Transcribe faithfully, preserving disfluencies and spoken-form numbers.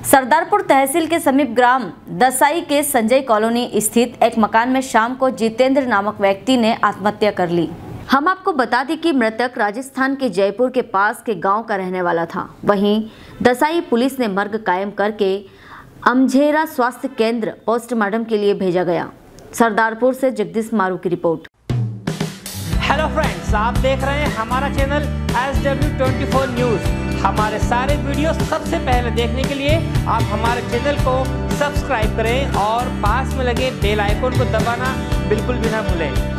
सरदारपुर तहसील के समीप ग्राम दसाई के संजय कॉलोनी स्थित एक मकान में शाम को जितेंद्र नामक व्यक्ति ने आत्महत्या कर ली। हम आपको बता दें कि मृतक राजस्थान के जयपुर के पास के गांव का रहने वाला था। वहीं दसाई पुलिस ने मर्ग कायम करके अमझेरा स्वास्थ्य केंद्र पोस्टमार्टम के लिए भेजा गया। सरदारपुर से जगदीश मारू की रिपोर्ट। हेलो फ्रेंड्स, आप देख रहे हैं हमारा channel S W twenty four news. हमारे सारे वीडियो सबसे पहले देखने के लिए आप हमारे चैनल को सब्सक्राइब करें और पास में लगे बेल आइकन को दबाना बिल्कुल भी ना भूलें।